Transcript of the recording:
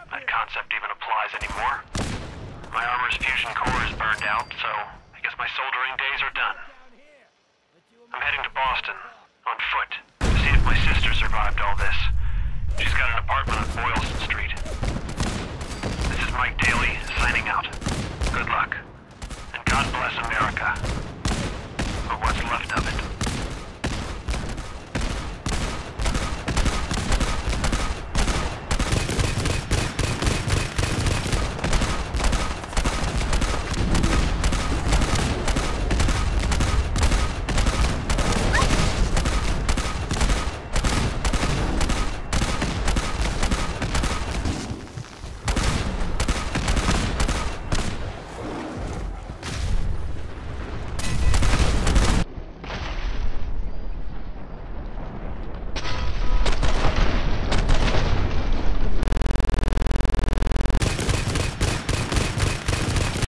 that concept even applies anymore. My armor's fusion core is burned out, so I guess my soldering days are done. I'm heading to Boston, on foot, to see if my sister survived all this. She's got an apartment on Boylston Street.